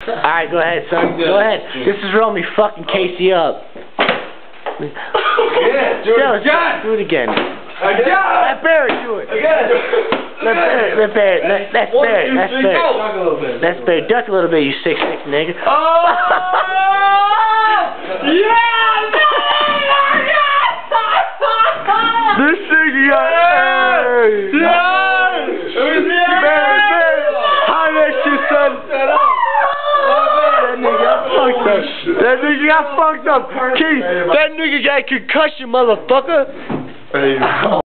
Alright, go ahead, son. Go ahead. This is real me fucking Casey up. Yeah, do it again. Do it again. Again. Let Barrett do it. Again. Let Barrett. That's Barrett. That's Barrett. Duck a little bit. That's Barrett. Duck a little bit, you 6'6" nigga. Oh! Yeah! This nigga got That nigga got fucked up. Keith, that nigga got concussion, motherfucker.